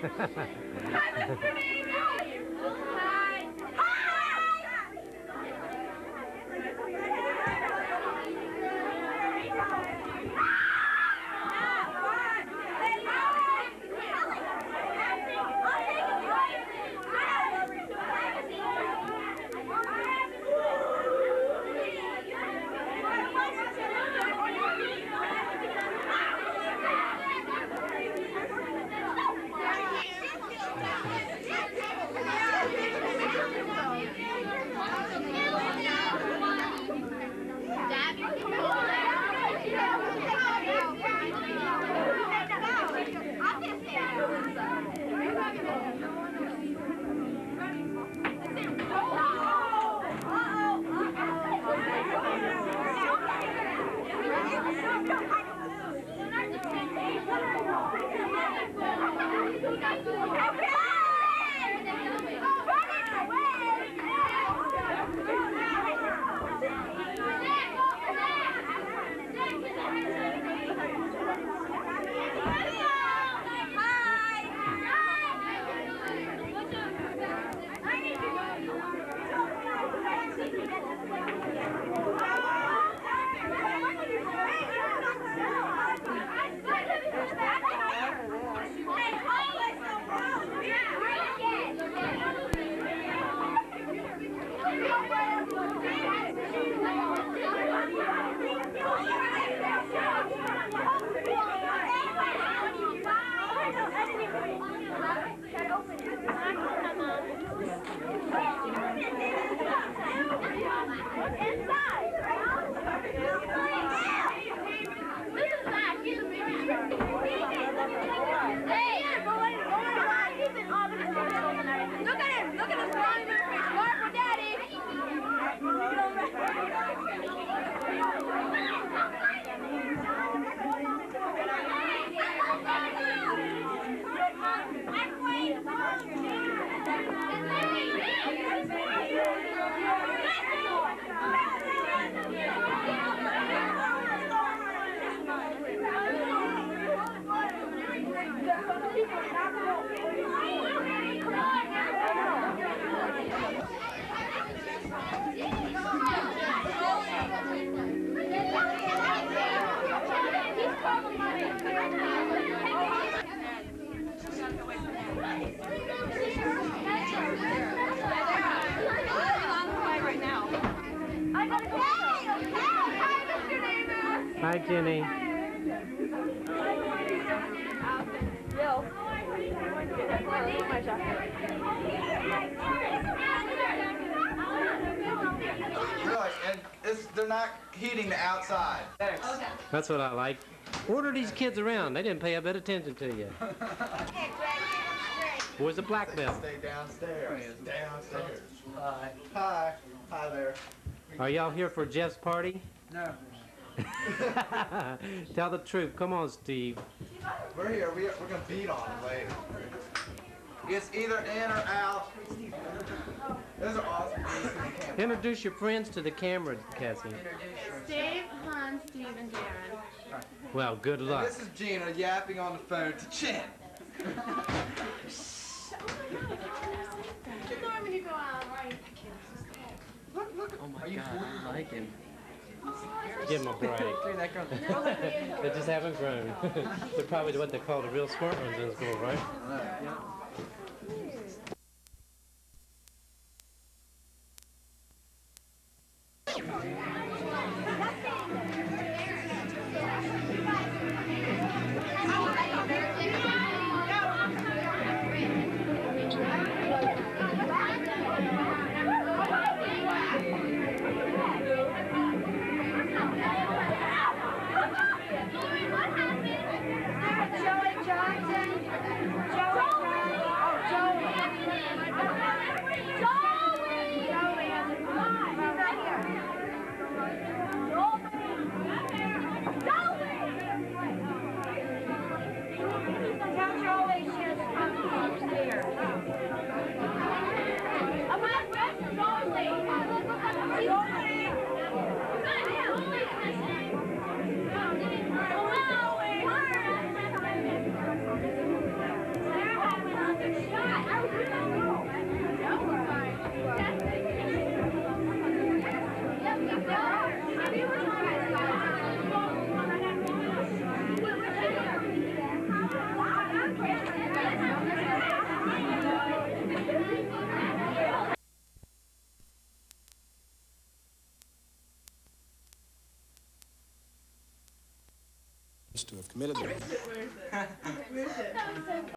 Hi, Jenny. Really, and they're not heating the outside. That's what I like. Order these kids around. They didn't pay a bit of attention to you. Where's the black belt? Stay downstairs. Downstairs. Hi. Hi. Hi there. Are y'all here for Jeff's party? No. Tell the truth. Come on, Steve. We're here. We're going to beat on them later. It's either in or out. Those are awesome. Introduce your friends to the camera, Cassie. Dave, Hans, Steve, and Darren. Well, good luck. And this is Gina yapping on the phone to Chin. When you go out, right? Oh my God, I like him. Give him a break. They just haven't grown. They're probably what they call the real smart ones in school, right? Yeah. to have committed the